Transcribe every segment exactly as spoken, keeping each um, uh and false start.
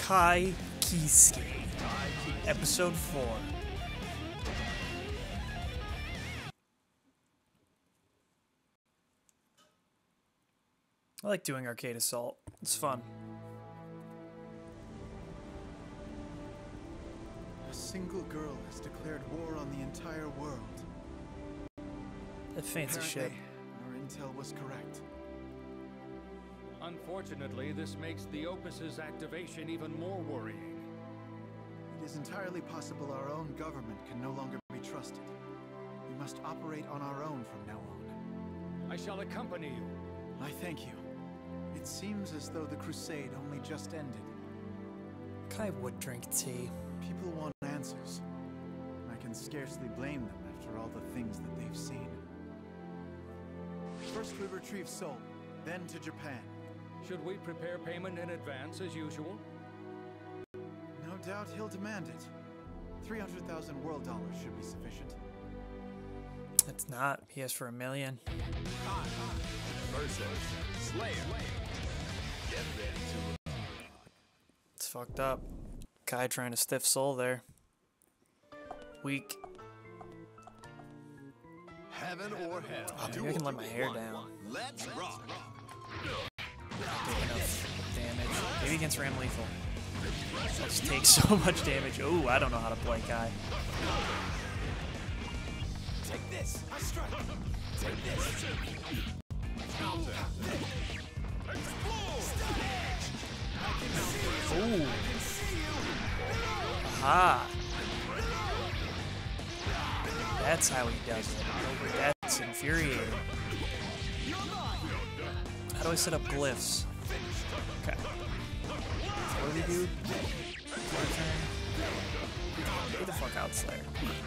Kai Kiske, episode four. I like doing arcade assault. It's fun. A single girl has declared war on the entire world. That fancy shit. Our intel was correct. Unfortunately, this makes the Opus's activation even more worrying. It is entirely possible our own government can no longer be trusted. We must operate on our own from now on. I shall accompany you. I thank you. It seems as though the crusade only just ended. Kai would drink tea. People want answers. I can scarcely blame them after all the things that they've seen. First we retrieve Seoul, then to Japan. Should we prepare payment in advance as usual? No doubt he'll demand it. three hundred thousand world dollars should be sufficient. It's not. He asked for a million. Versus Slayer. Get ready to. It's fucked up. Kai trying to stiff Soul there. Weak. Heaven or hell. Oh, maybe I can let my hair down. Let's rock. Doing enough damage. Maybe against Ramlethal. Just takes so much damage. Oh, I don't know how to play Kai. Take this. I strike. Take this. Ooh. Aha. That's how he does it. That's infuriating. How do I set up glyphs? Okay. What do we do? Get the fuck out, Slayer.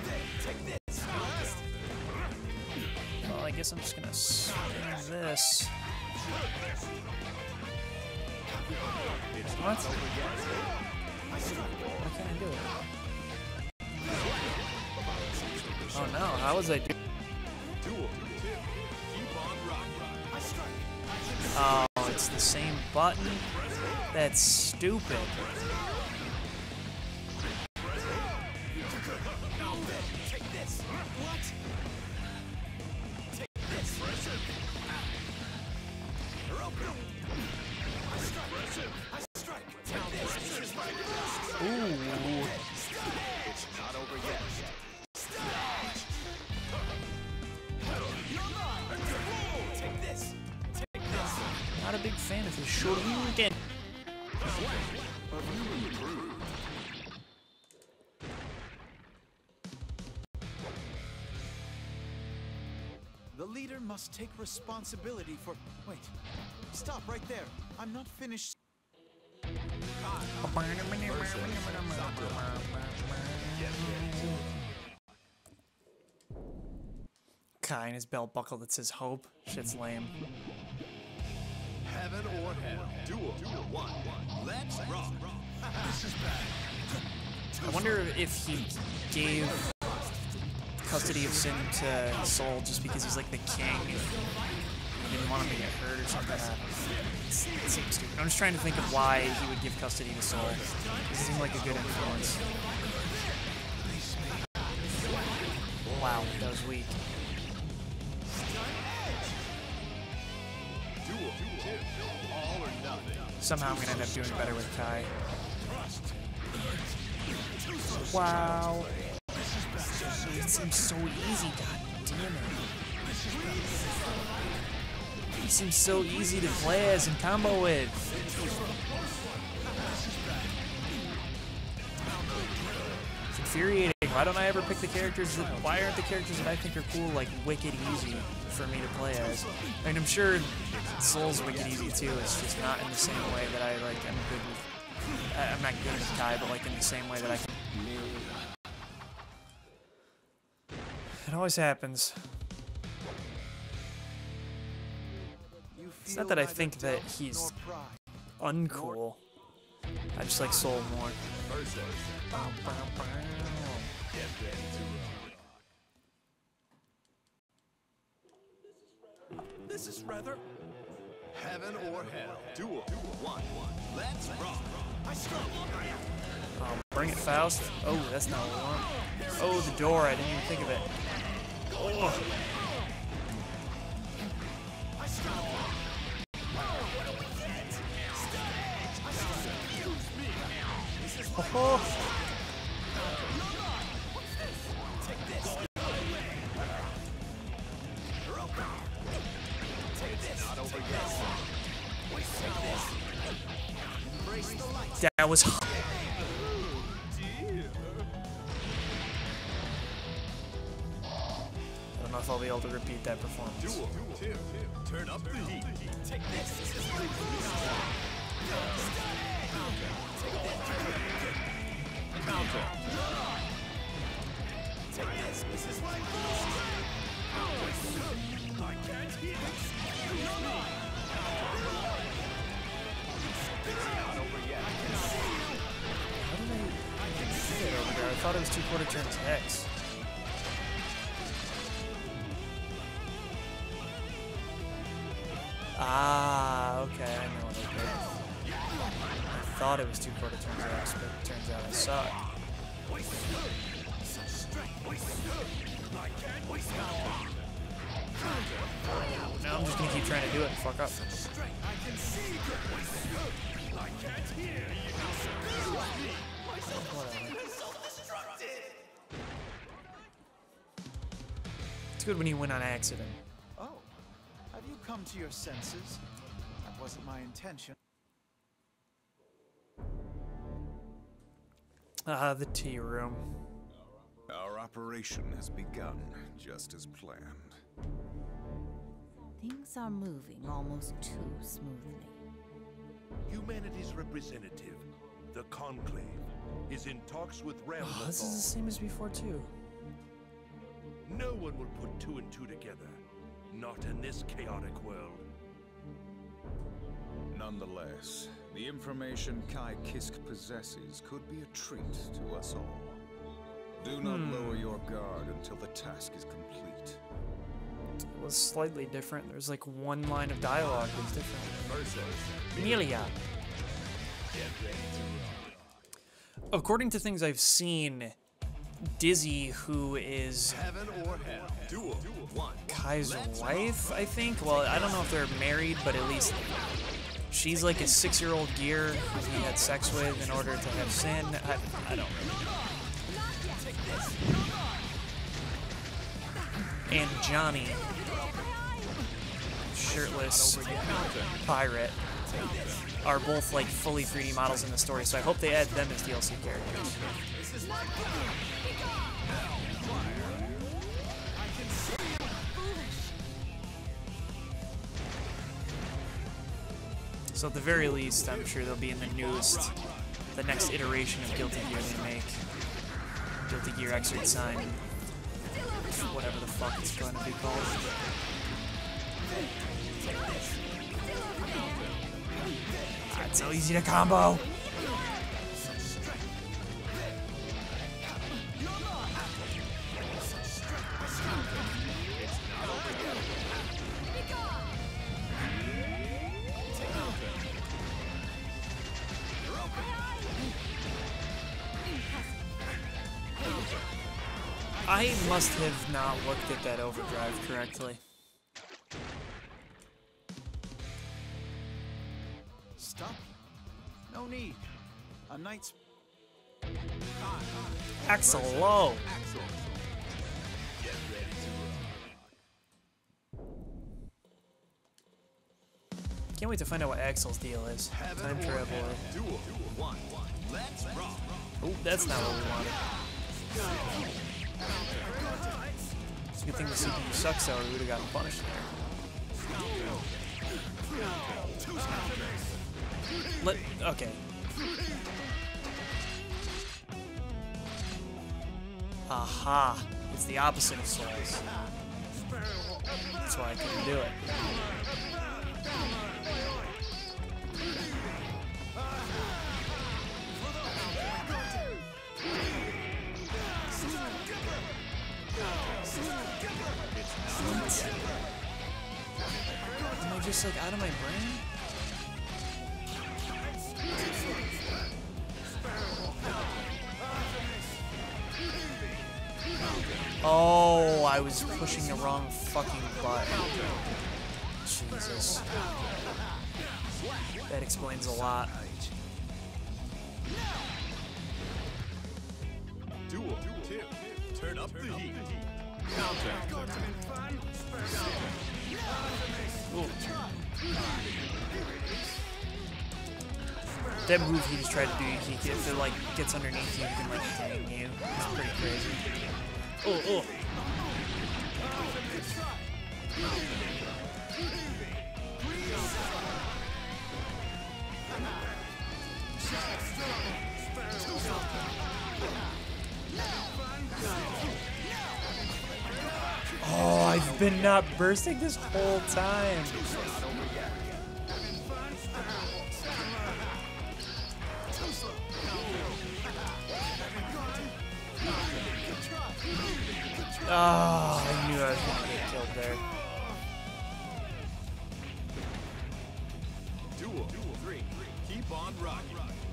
Well, I guess I'm just gonna swing this. What? Why can't I do it? Oh no, how was I doing? Oh, it's the same button? That's stupid. Ooh. It's not over yet. Take this. Take this. Not a big fan of his shuriken. The leader must take responsibility for... Wait. Stop right there. I'm not finished. Kai and his belt buckle that says hope. Shit's lame. Heaven or hell. Duel. One. Let's rock. This is bad. I wonder if he gave custody of Sin to Soul just because he's like the king. He didn't want him to get hurt or something. It's, it seems stupid. I'm just trying to think of why he would give custody to Soul. It seemed like a good influence. Wow, that was weak. Somehow I'm gonna end up doing better with Kai. Wow. It seems so easy, god damn it. He seems so easy to play as and combo with. It's infuriating. Why don't I ever pick the characters that, why aren't the characters that I think are cool like wicked easy for me to play as? I mean, I'm sure Soul's wicked easy too, it's just not in the same way that I like, I'm good with, I, I'm not good with Kai, but like in the same way that I can. It always happens. It's not that I think that he's uncool. I just like Soul more. This is rather heaven or hell. Duel. One. Let's rock. Oh, bring it, Faust. Oh, that's not what we want. Oh, the door. I didn't even think of it. Oh. Oh. That was. I don't know if I'll be able to repeat that performance. Duel. Turn up the heat. Take this. Counter. Take this. This is my I can't hear. Not over yet. How did I get it over there? I thought it was two quarter turns X. Ah, okay, I know what I did. I thought it was two quarter turns X, but it turns out I suck. Now I'm just gonna keep trying to do it and fuck up. Whatever. It's good when you win on accident. Oh, have you come to your senses? That wasn't my intention. Ah, the tea room. Our operation has begun, just as planned. Things are moving almost too smoothly. Humanity's representative, the Conclave, is in talks with Oh, this is the Ramlethal. same as before too. No one will put two and two together. Not in this chaotic world. Nonetheless, the information Kai Kiske possesses could be a treat to us all. Do not Hmm. lower your guard until the task is complete. It was slightly different. There's like one line of dialogue that's different. Amelia. According to things I've seen, Dizzy, who is Heaven or hell. Duel. One. Kai's wife, I think. Well, I don't know if they're married, but at least she's like a six-year-old gear who he had sex with in order to have sin. I, I don't know. And Johnny, shirtless pirate, are both like fully three D models in the story, so I hope they add them as D L C characters. So at the very least, I'm sure they'll be in the newest, the next iteration of Guilty Gear they make. Guilty Gear Exert Sign. Whatever the fuck it's going to be called. Ah, it's so easy to combo! I must have not looked at that overdrive correctly. Stop. No need. A knight's... Axel low. Can't wait to find out what Axel's deal is. Time travel. Duel. One. Let's rock. Oh, that's not what we wanted. It's a good thing the C P U sucks, though, or we would have gotten punished there. Let, okay. Aha. It's the opposite of Souls. That's why I couldn't do it. Am I just like out of my brain? Oh, I was pushing the wrong fucking button. Jesus. That explains a lot. Duel two. Turn up the heat. Counter. Ooh. That move he just tried to do, he, if it like gets underneath you, he can like hang you. It's pretty crazy. Oh, oh. Oh, I've been not bursting this whole time. Oh, I knew I was going to get killed there. Duel three. Keep on rocking.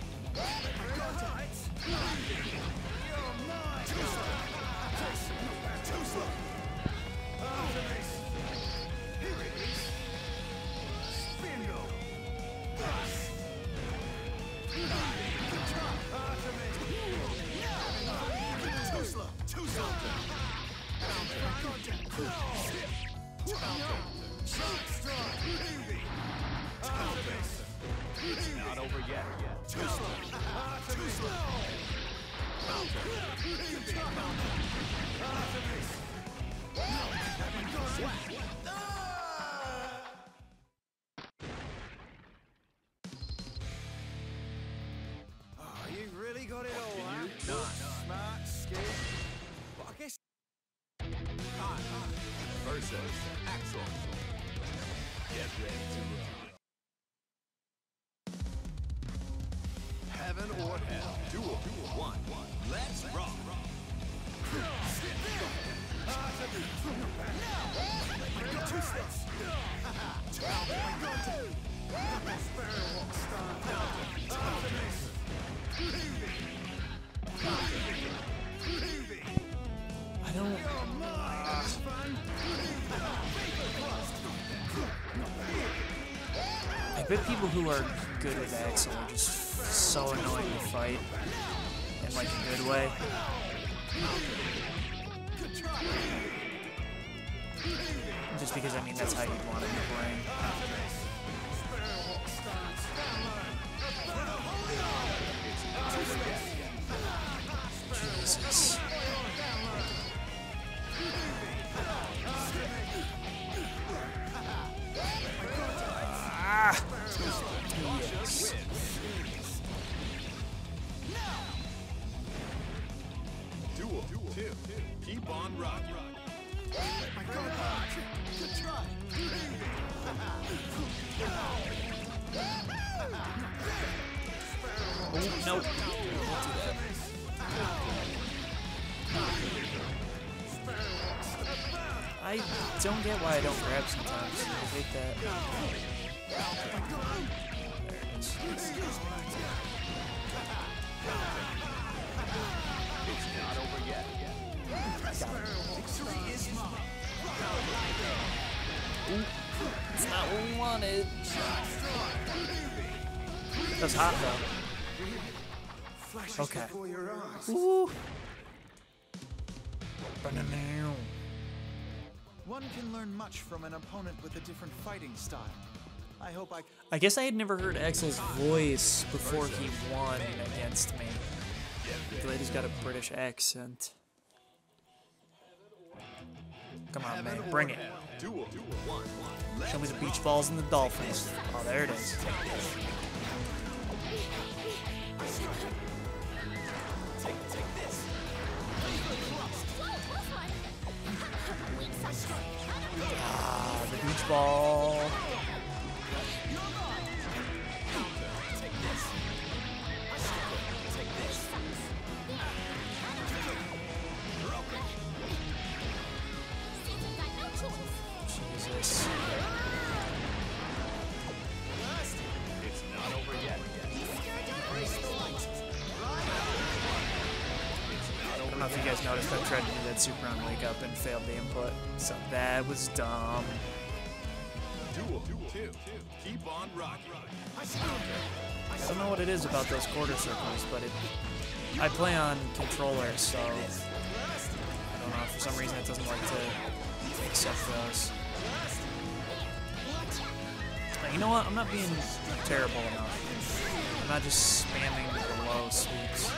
It's not over yet. Too slow. Too slow. Oh, you really got it all, huh? Nine. Smart, skilled. Well, I guess. Versus Axel. Get ready to rock. Heaven or hell. Duel one. Let's rock. I don't... I bet people who are good with Axel are just so annoying to fight in like a good way. Just because, I mean, that's how you'd want it in the brain. Jesus. Ah! Yes. Duel two. Keep on rocking. Good try. Oh, no. I don't get why I don't grab sometimes. I hate that. There it is. It's not over yet. Victory is mine. Ooh, it's not what we wanted. That's hot though. Flashes Okay. before your eyes. Ooh. One can learn much from an opponent with a different fighting style. I hope I. I guess I had never heard Axel's voice before he won against me. The lady's got a British accent. Come on, man, bring it. Duel one. Show me the beach balls and the dolphins. Oh, there it is. Ah, the beach ball. Jesus. It's not over yet. I don't know if you guys noticed, I tried to do that super on wake up and failed the input. So that was dumb. Duel two. Keep on rocking. I don't know what it is about those quarter circles, but it. I play on controller, so I don't know. For some reason, it doesn't like to accept those. But you know what? I'm not being terrible enough. I'm not just spamming the low sweeps.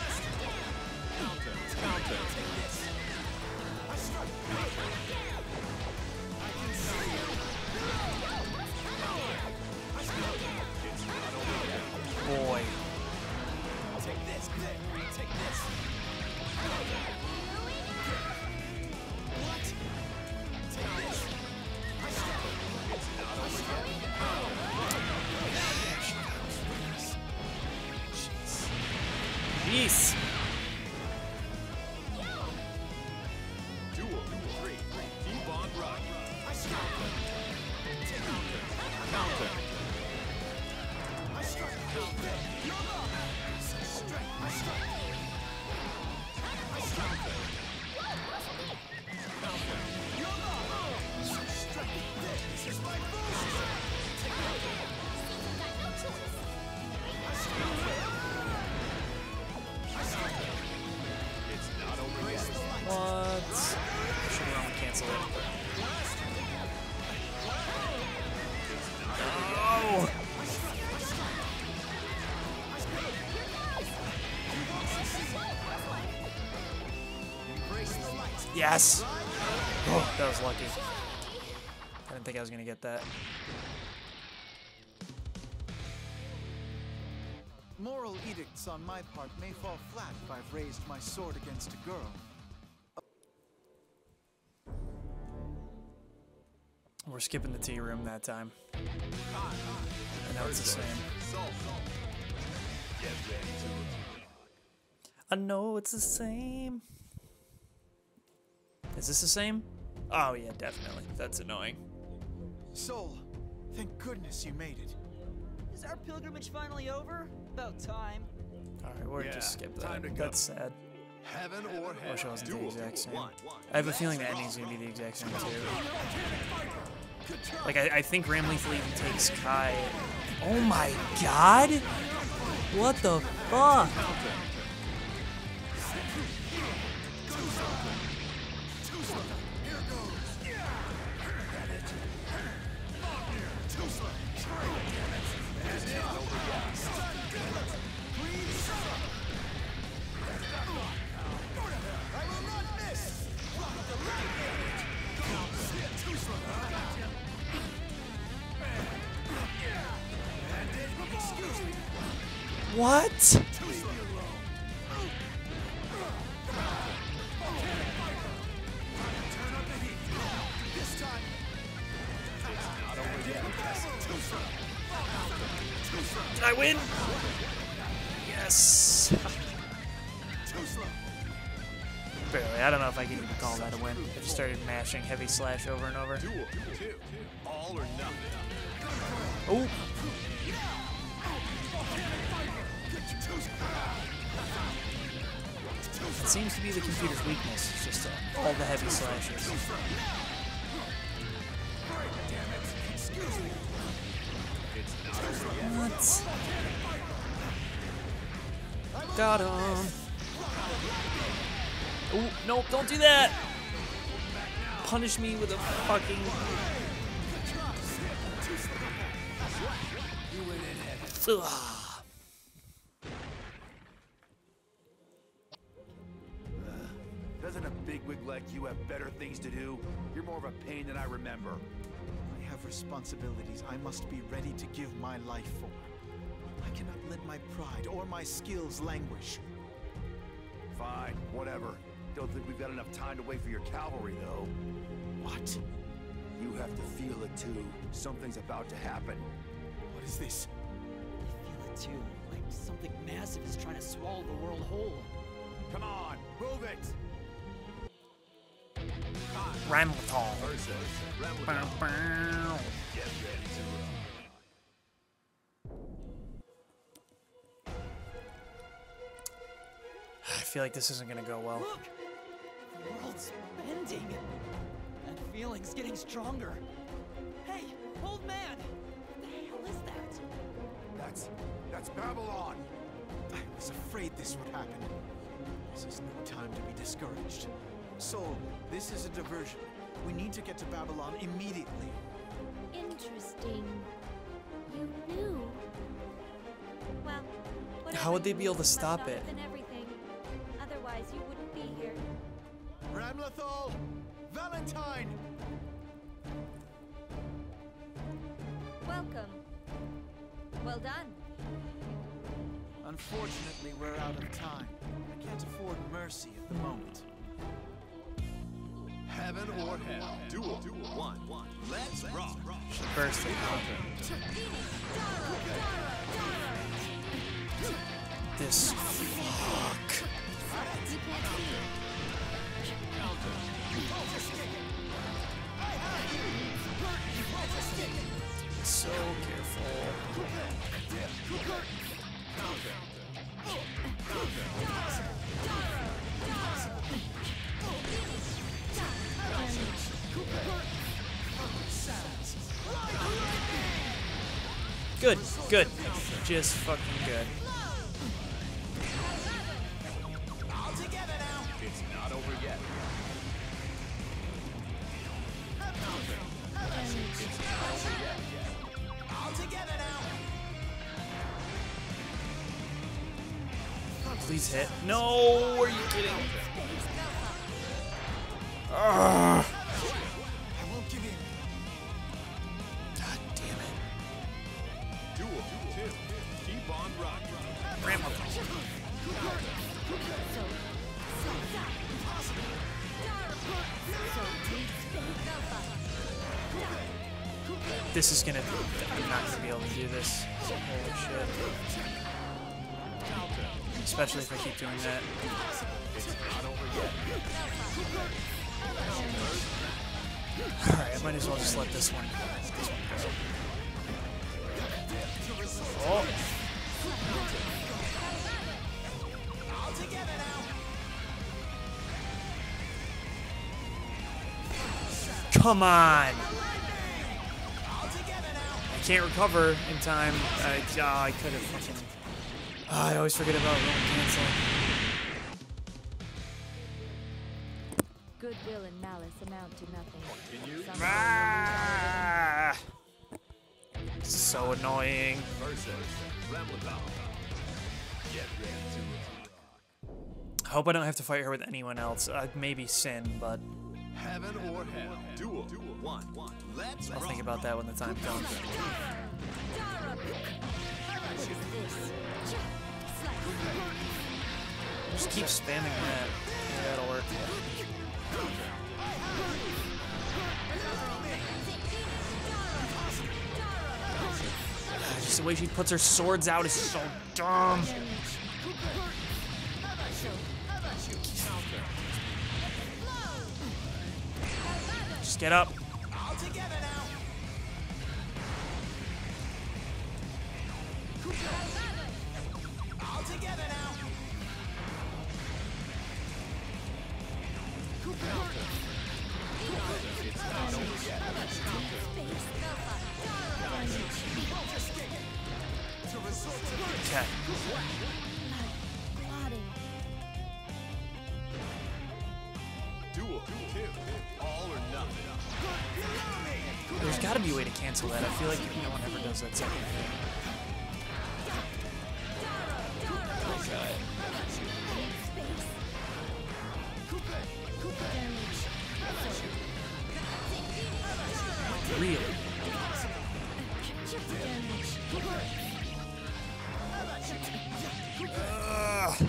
Boy. Take this. Take this. What? Take this. It's not over yet. Jeez. Duel three. Keep on rocking. Counter. I strike. Counter. You're up. Strike. I strike. I strike. Counter. You're up. Strike. This is my boost. I strike. I strike. It's not over yet. What? Should have run cancel it. No! Yes! Oh, that was lucky. I didn't think I was gonna get that. Moral edicts on my part may fall flat if I've raised my sword against a girl. We're skipping the tea room that time. I know it's the same. Get ready to I know it's the same. Is this the same? Oh yeah, definitely. That's annoying. Soul, thank goodness you made it. Is our pilgrimage finally over? About time. Alright, we're Yeah, just skip time that. to go. That's sad. heaven or hell. Wish it wasn't the Duel exact same. one. I have a feeling the ending's gonna be the exact same too. Like I, I think Ramlethal even takes Kai. Oh my god! What the fuck? What? Did I win? Yes. Barely. I don't know if I can even call that a win. I just started mashing heavy slash over and over. Duel two. All or nothing. Oh. It seems to be the computer's weakness. It's just uh, all the heavy slashes. What? Got him. Oh, nope, don't do that. Punish me with a fucking... Ugh. Doesn't a bigwig like you have better things to do? You're more of a pain than I remember. I have responsibilities I must be ready to give my life for. I cannot let my pride or my skills languish. Fine, whatever. Don't think we've got enough time to wait for your cavalry, though. What? You have to feel it, too. Something's about to happen. What is this? I feel it too. Like something massive is trying to swallow the world whole. Come on, move it! Ramlethal. Bow, bow. Get ready to rock. I feel like this isn't gonna go well. Look! expanding. That feeling's getting stronger. Hey, old man! What the hell is that? That's... that's Babylon! I was afraid this would happen. This is no time to be discouraged. Soul, this is a diversion. We need to get to Babylon immediately. Interesting. You knew. Well, How would they be able to stop it? Than everything. Otherwise, you wouldn't be here. Ramlethal! Valentine! Welcome. Well done. Unfortunately, we're out of time. I can't afford mercy at the moment. Heaven or hell. Duel. One. Let's rock. She burst it. This fuck. So careful. Good, good. Just fucking good. All together now. It's not over yet. It's not over yet. All together now. Please hit. No, are you kidding? Ugh. I won't give in. God damn it. Duel. Two. Keep on rocking. Ramlethal. This is gonna. I'm not gonna be able to do this. Holy shit. Especially if I keep doing that. Alright, I might as well just let this one, this one go. Oh! Come on! I can't recover in time. I, oh, I could have fucking... Oh, I always forget about roll canceling. Goodwill and malice amount to nothing. Some Ah! So annoying. Versus Ramlethal. Get ready to rock. I hope I don't have to fight her with anyone else. Uh, maybe Sin, but Heaven or hell. Duel. One. Let's I'll rock. think about that when the time comes. Just keep spamming that. Yeah, that'll work. Just the way she puts her swords out is so dumb. Just get up. All together now. All together now. It's not over yet. Okay. Duel. Two. All or nothing. There's got to be a way to cancel that. I feel like no one ever does that second thing. Oh god. Really? Ugh.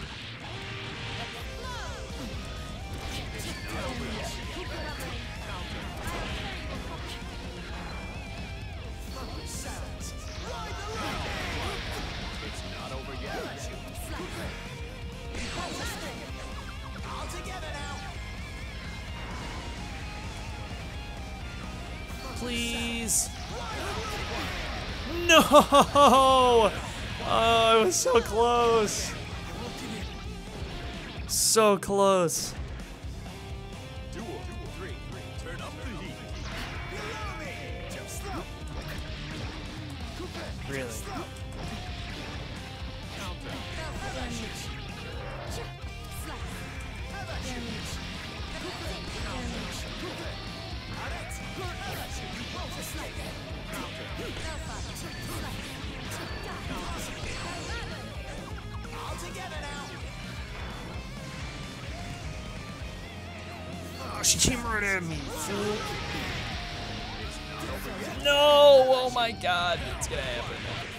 It's not over yet. All together now. Please. No! Oh, I was so close. So close. Really? Oh, she came right at me, fool. No! Oh my god, it's gonna happen.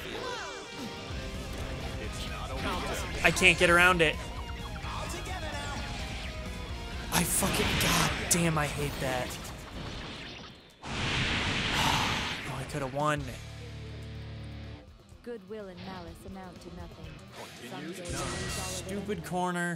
I can't get around it. I fucking, god damn, I hate that. Oh, I could have won. Goodwill and malice amount to nothing. Someday you'll lose all of it. Stupid corner.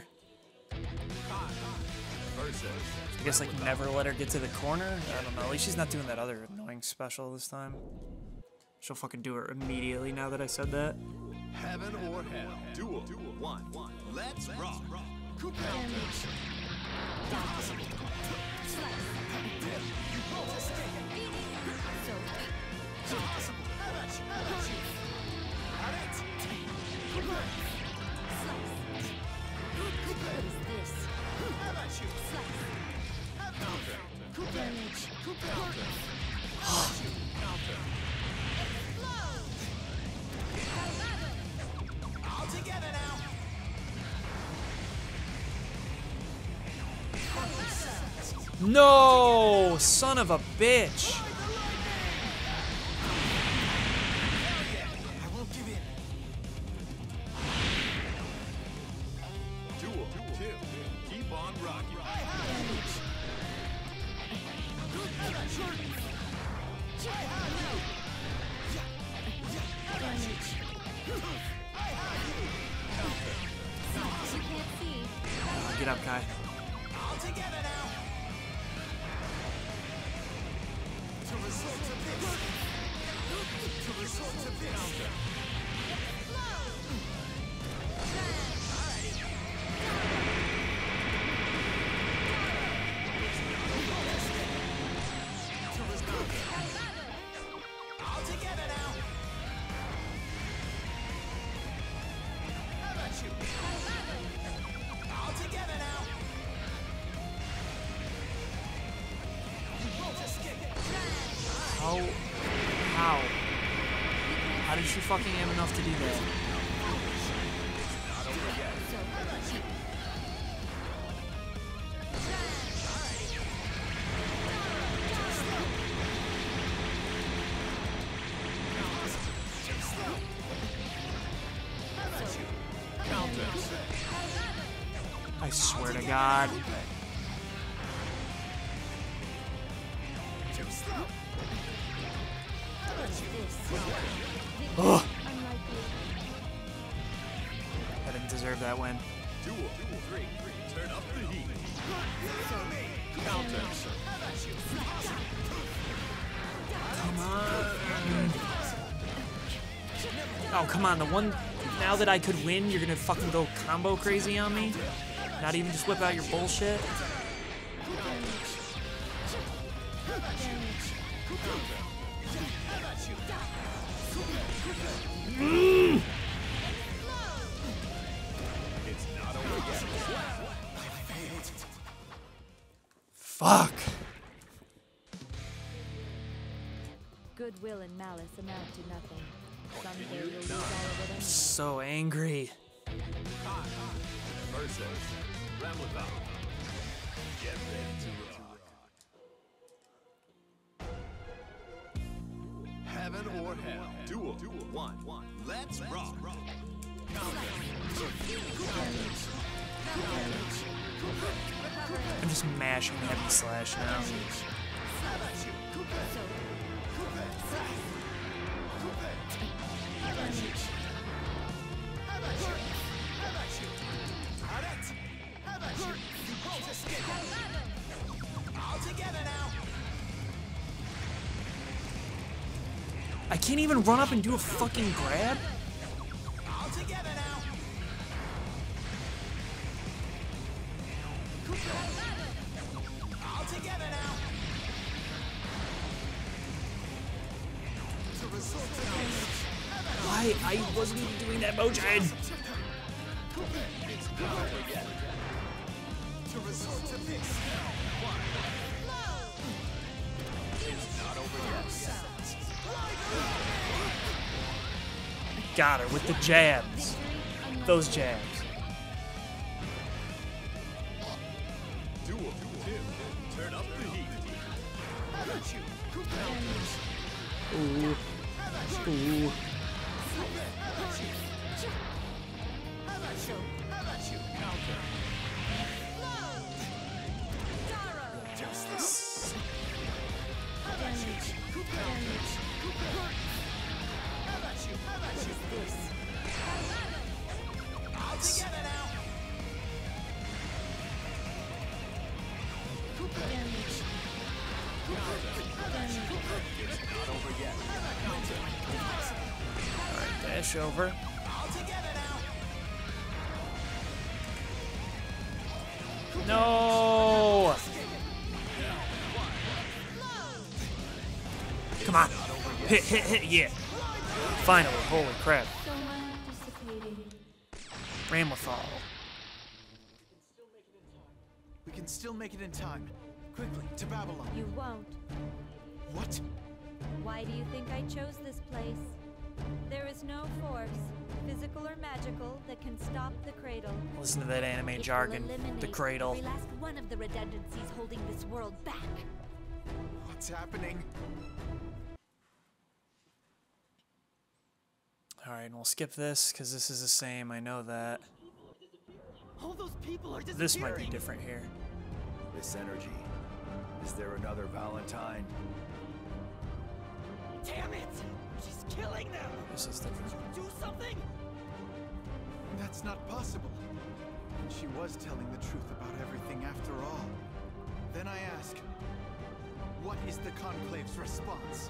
I guess like never let her get to the corner. I don't know. At least she's not doing that other annoying special this time. She'll fucking do it immediately now that I said that. Heaven or hell. Duel. One. Let's rock. No, son of a bitch. I won't give in. Duel. Two. Keep on rocking. Oh, get up, Kai. All together now. To resort to this. To resort to this. All together now. How about you? All together now. You won't escape. How? How? How did she fucking have enough to do that? I swear to God. Ugh. I didn't deserve that win. Duel. Three. Turn up the heat. Counter. Come on. Oh, come on. The one, now that I could win, you're gonna fucking go combo crazy on me? Not even just whip out your bullshit? Mm. Fuck. Goodwill and malice amount to nothing. Someday you'll lose all of it anyway. So angry. Versus Ramlethal. Get ready to rock. Heaven or hell. Duel. One. Let's rock. I'm just mashing heavy slash now. I can't even run up and do a fucking grab? All together now. All together now. To resort to this. I I wasn't even doing that motion. To resort to this. Got her with the jabs. Those jabs. Duel. Tim, turn up the heat. Ooh. Ooh. Alright, dash over. No! Come on. Hit, hit, hit, yeah. Finally, holy crap. Ramlethal. We can still make it in time. Quickly, to Babylon. You won't. What? Why do you think I chose this place? There is no force, physical or magical, that can stop the cradle. Listen to that anime It will jargon. eliminate The cradle. every last one of the redundancies holding this world back. What's happening? Alright, and we'll skip this, because this is the same, I know that. All those people are disappearing. This might be different here. This energy. Is there another Valentine? Damn it! She's killing them! This is different. Do something! That's not possible. And she was telling the truth about everything after all. Then I ask, what is the Conclave's response?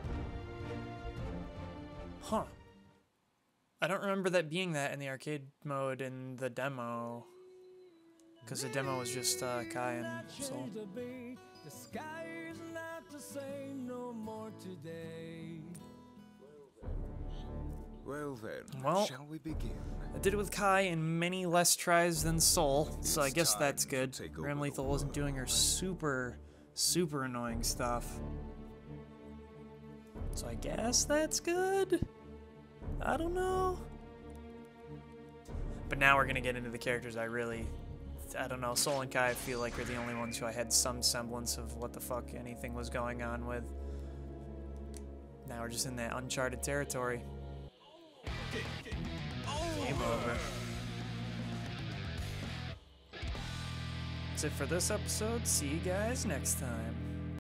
Huh. I don't remember that being that in the arcade mode in the demo. Because the demo was just uh, Kai and Soul. The sky is not to say no more today. Well then, Well, shall we begin? I did it with Kai in many less tries than Soul, so I It's guess time that's to good. take over the Ramlethal wasn't doing her super, super annoying stuff. So I guess that's good? I don't know. But now we're gonna get into the characters I really... I don't know, Soul and Kai I feel like are the only ones who I had some semblance of what the fuck anything was going on with. Now we're just in that uncharted territory. Game over. That's it for this episode. See you guys next time.